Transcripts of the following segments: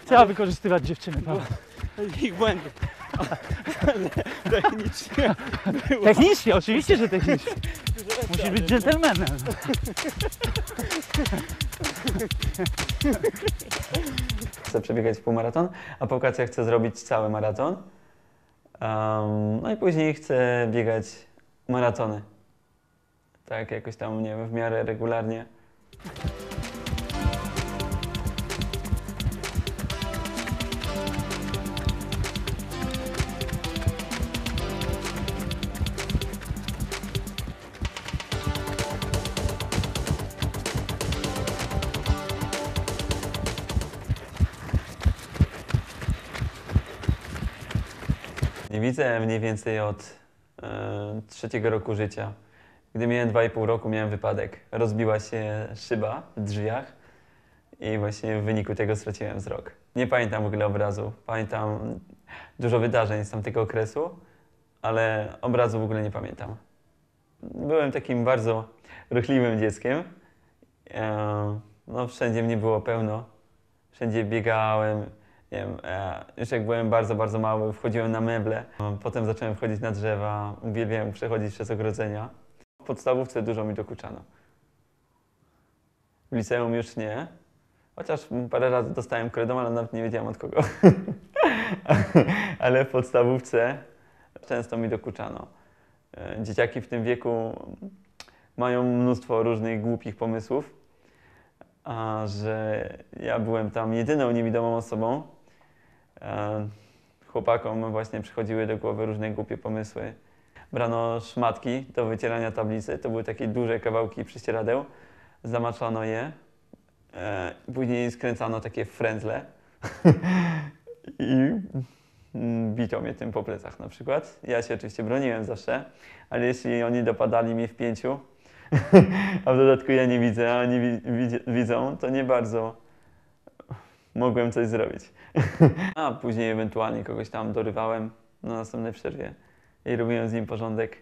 Trzeba wykorzystywać dziewczyny, Paweł. Ich błędy. Ale technicznie było. Technicznie, oczywiście, że technicznie. Musisz być dżentelmenem. Chcę przebiegać półmaraton, a po wakacji chcę zrobić cały maraton. No i później chcę biegać maratony. Tak, jakoś tam, nie wiem, w miarę regularnie. Nie widzę mniej więcej od trzeciego roku życia. Gdy miałem 2,5 roku, miałem wypadek. Rozbiła się szyba w drzwiach i właśnie w wyniku tego straciłem wzrok. Nie pamiętam w ogóle obrazu. Pamiętam dużo wydarzeń z tamtego okresu, ale obrazu w ogóle nie pamiętam. Byłem takim bardzo ruchliwym dzieckiem. No, wszędzie mnie było pełno. Wszędzie biegałem. Nie wiem, już jak byłem bardzo, bardzo mały, wchodziłem na meble. Potem zacząłem wchodzić na drzewa. Uwielbiałem przechodzić przez ogrodzenia. W podstawówce dużo mi dokuczano. W liceum już nie. Chociaż parę razy dostałem kredą, ale nawet nie wiedziałem od kogo. Ale w podstawówce często mi dokuczano. Dzieciaki w tym wieku mają mnóstwo różnych głupich pomysłów, a że ja byłem tam jedyną niewidomą osobą, chłopakom właśnie przychodziły do głowy różne głupie pomysły. Brano szmatki do wycierania tablicy, to były takie duże kawałki prześcieradeł, zamaczano je, później skręcano takie frędzle i bito mnie tym po plecach na przykład. Ja się oczywiście broniłem zawsze, ale jeśli oni dopadali mnie w pięciu, a w dodatku ja nie widzę, a oni widzą, to nie bardzo mogłem coś zrobić. A później ewentualnie kogoś tam dorywałem na następnej przerwie i robiłem z nim porządek.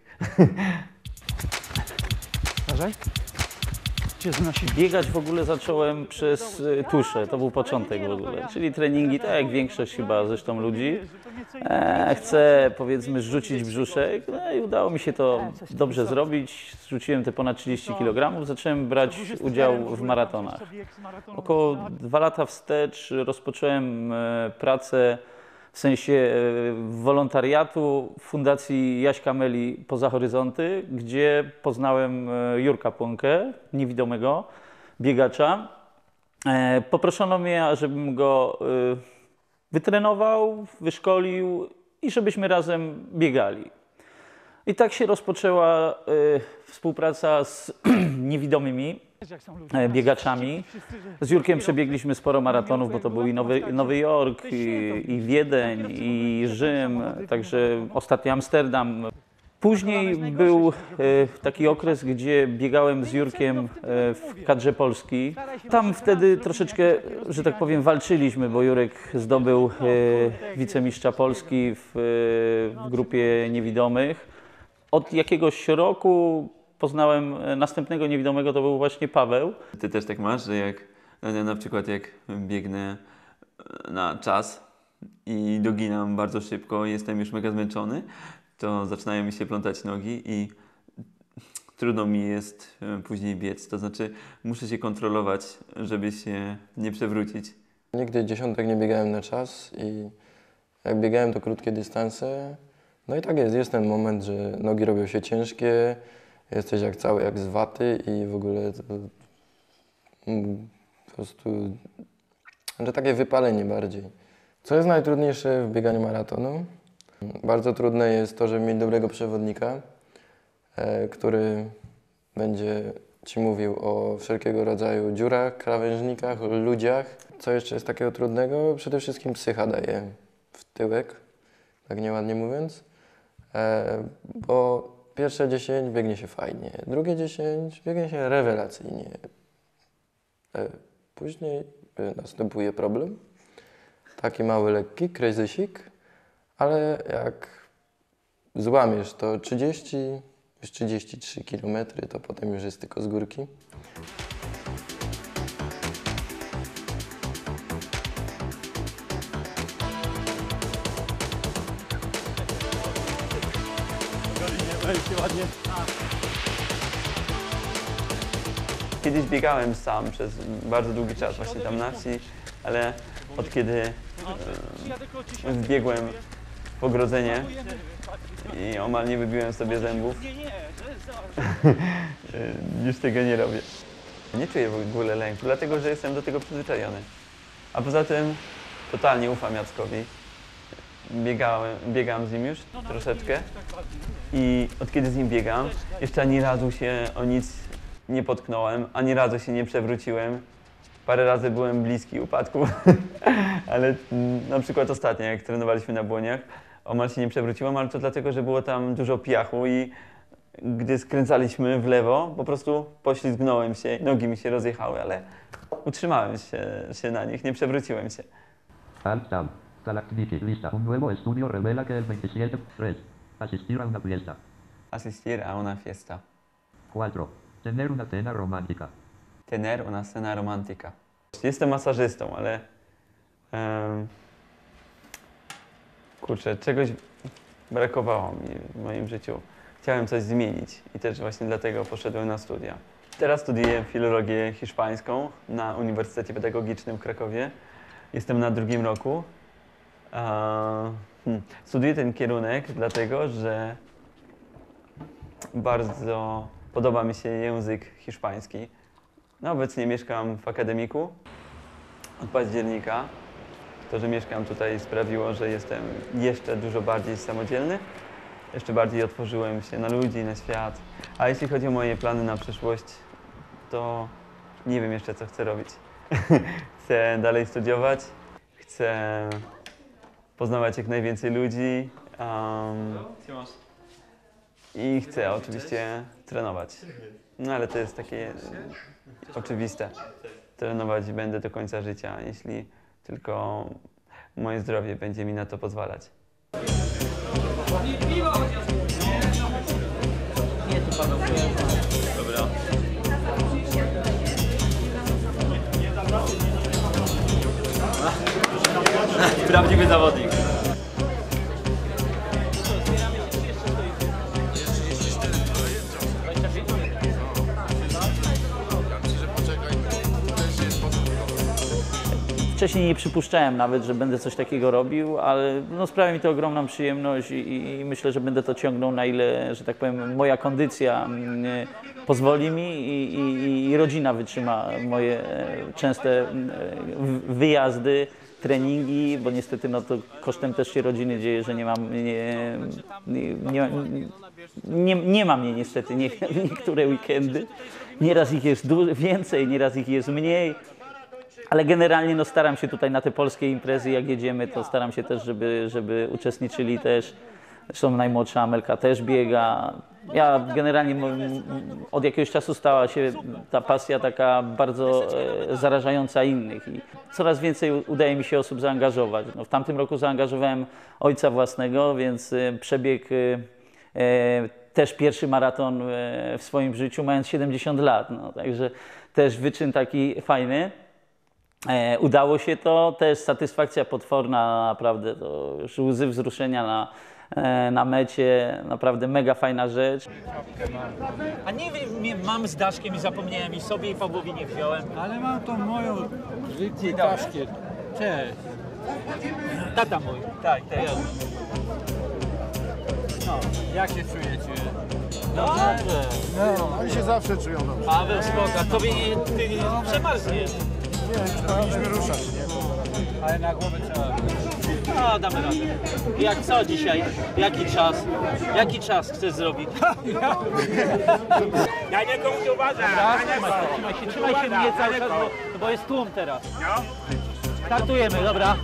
Uważaj. Cię znosi. Biegać w ogóle zacząłem przez tuszę, to był początek w ogóle, czyli treningi, tak jak większość chyba zresztą ludzi. Chcę, powiedzmy, zrzucić brzuszek, no i udało mi się to dobrze zrobić. Zrzuciłem te ponad 30 kg, zacząłem brać udział w maratonach. Około 2 lata wstecz rozpocząłem pracę w sensie wolontariatu w Fundacji Jaśka Meli Poza Horyzonty, gdzie poznałem Jurka Płonkę, niewidomego biegacza. Poproszono mnie, żebym go wytrenował, wyszkolił i żebyśmy razem biegali. I tak się rozpoczęła współpraca z niewidomymi biegaczami. Z Jurkiem przebiegliśmy sporo maratonów, bo to był i Nowy Jork, i Wiedeń, i Rzym, także ostatnio Amsterdam. Później był taki okres, gdzie biegałem z Jurkiem w kadrze Polski. Tam wtedy troszeczkę, że tak powiem, walczyliśmy, bo Jurek zdobył wicemistrza Polski w grupie niewidomych. Od jakiegoś roku poznałem następnego niewidomego, to był właśnie Paweł. Ty też tak masz, że jak na przykład jak biegnę na czas i doginam bardzo szybko, jestem już mega zmęczony, to zaczynają mi się plątać nogi i trudno mi jest później biec. To znaczy muszę się kontrolować, żeby się nie przewrócić. Nigdy dziesiątek nie biegałem na czas i jak biegałem to krótkie dystanse. No i tak jest ten moment, że nogi robią się ciężkie, jesteś jak z waty i w ogóle to po prostu, że takie wypalenie bardziej. Co jest najtrudniejsze w bieganiu maratonu? Bardzo trudne jest to, żeby mieć dobrego przewodnika, który będzie Ci mówił o wszelkiego rodzaju dziurach, krawężnikach, ludziach. Co jeszcze jest takiego trudnego? Przede wszystkim psycha daje w tyłek, tak nieładnie mówiąc, bo pierwsze 10 biegnie się fajnie, drugie 10 biegnie się rewelacyjnie. Później następuje problem, taki mały, lekki, kryzysik, ale jak złamiesz to 33 km, to potem już jest tylko z górki. Kiedyś biegałem sam przez bardzo długi czas właśnie tam na wsi, ale od kiedy wbiegłem w ogrodzenie i omal nie wybiłem sobie zębów, już tego nie robię. Nie czuję w ogóle lęku, dlatego że jestem do tego przyzwyczajony. A poza tym totalnie ufam Jackowi. Biegam z nim już troszeczkę i od kiedy z nim biegam, jeszcze ani razu się o nic nie potknąłem, ani razu się nie przewróciłem. Parę razy byłem bliski upadku, ale na przykład ostatnio, jak trenowaliśmy na Błoniach, omal się nie przewróciłem, ale to dlatego, że było tam dużo piachu i gdy skręcaliśmy w lewo, po prostu poślizgnąłem się, nogi mi się rozjechały, ale utrzymałem się na nich, nie przewróciłem się. Alt Tab. Activity. Lista. Un nuevo estudio revela que el 27.3. Asistir a una fiesta. Asistir a una fiesta. 4. Tener una cena romántica. Tener una cena romántica. Jestem masażystą, ale kurczę, czegoś brakowało mi w moim życiu. Chciałem coś zmienić i też właśnie dlatego poszedłem na studia. Teraz studiuję filologię hiszpańską na Uniwersytecie Pedagogicznym w Krakowie. Jestem na 2. roku. Studiuję ten kierunek dlatego, że bardzo podoba mi się język hiszpański. No, obecnie mieszkam w akademiku od października. To, że mieszkam tutaj sprawiło, że jestem jeszcze dużo bardziej samodzielny. Jeszcze bardziej otworzyłem się na ludzi, na świat. A jeśli chodzi o moje plany na przyszłość, to nie wiem jeszcze, co chcę robić. Chcę dalej studiować, chcę poznawać jak najwięcej ludzi i chcę oczywiście trenować. No ale to jest takie oczywiste. Trenować będę do końca życia, jeśli tylko moje zdrowie będzie mi na to pozwalać. Nie, to Paweł. Dobra. Prawdziwy zawodnik. Wcześniej nie przypuszczałem nawet, że będę coś takiego robił, ale no, sprawia mi to ogromną przyjemność i myślę, że będę to ciągnął, na ile, że tak powiem, moja kondycja pozwoli mi i rodzina wytrzyma moje częste wyjazdy, treningi, bo niestety no, to kosztem też się rodziny dzieje, że nie ma mnie niestety niektóre weekendy. Nieraz ich jest więcej, nieraz ich jest mniej. Ale generalnie no, staram się tutaj na te polskie imprezy, jak jedziemy, to staram się też, żeby uczestniczyli też. Zresztą najmłodsza Amelka też biega. Ja generalnie od jakiegoś czasu stała się ta pasja taka bardzo zarażająca innych i coraz więcej udaje mi się osób zaangażować. No, w tamtym roku zaangażowałem ojca własnego, więc przebiegł też pierwszy maraton w swoim życiu, mając 70 lat. No, także też wyczyn taki fajny. Udało się to, też satysfakcja potworna, naprawdę, to już łzy wzruszenia na mecie, naprawdę mega fajna rzecz. A nie wiem, mam z Daszkiem i zapomniałem i sobie i Pawłowi nie wziąłem. Ale mam tą moją życie Daszkiet. Cześć. Tata mój. Tak, tak. No, jak się czujecie? Dobrze. No, Oni się zawsze czują dobrze. Paweł, spoko. Tobie ty przemarzniesz. Powinniśmy ruszać, nie? ale na głowę trzeba. No, damy radę. Jak co dzisiaj? Jaki czas? Jaki czas chcesz zrobić? Ja nie komuś uważam. Trzymaj się mnie cały czas, bo jest tłum teraz. Startujemy, dobra.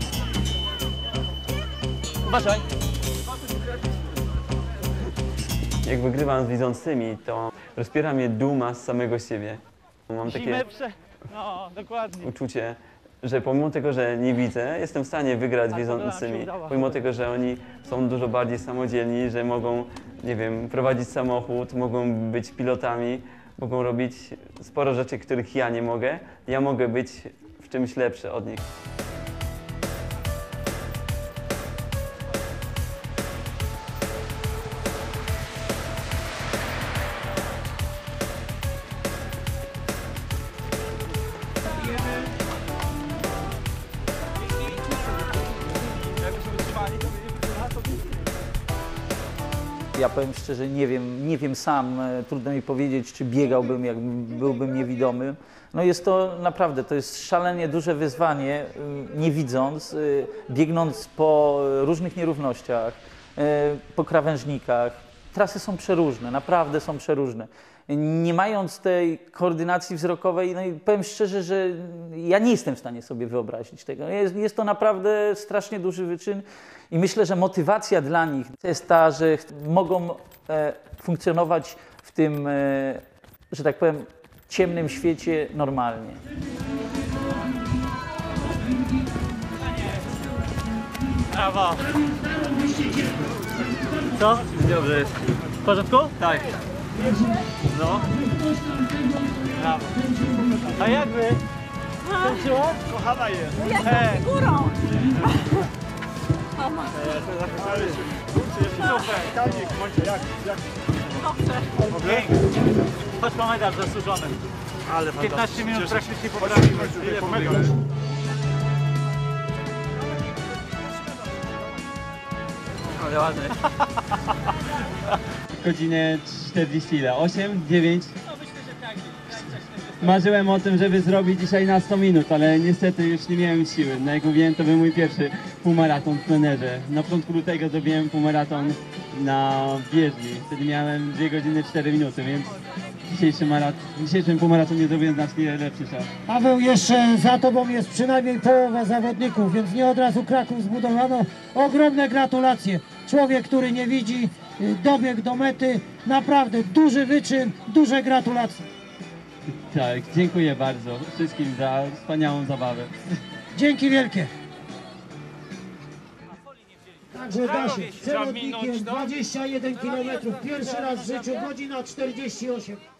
Uważaj. Jak wygrywam z widzącymi, to rozpiera mnie duma z samego siebie. Mam takie No, dokładnie. uczucie, że pomimo tego, że nie widzę, jestem w stanie wygrać z widzącymi. Pomimo tego, że oni są dużo bardziej samodzielni, że mogą, nie wiem, prowadzić samochód, mogą być pilotami, mogą robić sporo rzeczy, których ja nie mogę. Ja mogę być w czymś lepszy od nich. Ja powiem szczerze, nie wiem sam, trudno mi powiedzieć, czy biegałbym, jak byłbym niewidomy. No jest to naprawdę, to jest szalenie duże wyzwanie, nie widząc, biegnąc po różnych nierównościach, po krawężnikach. Trasy są przeróżne, naprawdę są przeróżne. Nie mając tej koordynacji wzrokowej, no i powiem szczerze, że ja nie jestem w stanie sobie wyobrazić tego. Jest to naprawdę strasznie duży wyczyn i myślę, że motywacja dla nich to jest ta, że mogą funkcjonować w tym, że tak powiem, ciemnym świecie normalnie. Brawo! Co? Dobrze jest. W porządku? Tak. No. Brawo. A jakby? Skończyło? Kochana jest. Hej. Górą! Super. Kamik, bądźcie jak? Dobrze. Chodź po medal zasłużony. Ale 15 minut Cieszę się. praktycznie Chodź, poprawił. chodź tutaj, Ile pomagam. mówiłeś? Ale ładny. Godzinę 40 ile? 8? 9? Marzyłem o tym, żeby zrobić dzisiaj na 100 minut, ale niestety już nie miałem siły. No jak mówiłem, to był mój pierwszy półmaraton w plenerze. Na początku lutego zrobiłem półmaraton na bieżni. Wtedy miałem 2 godziny 4 minuty, więc dzisiejszym półmaratonie zrobiłem znacznie lepszy czas. Paweł, jeszcze za tobą jest przynajmniej połowa zawodników, więc nie od razu Kraków zbudowano. Ogromne gratulacje. Człowiek, który nie widzi, dobiegł do mety. Naprawdę duży wyczyn, duże gratulacje. Tak, dziękuję bardzo wszystkim za wspaniałą zabawę. Dzięki wielkie. Także Dasiek, przewodnikiem 21 km, pierwszy raz w życiu, godzina 48.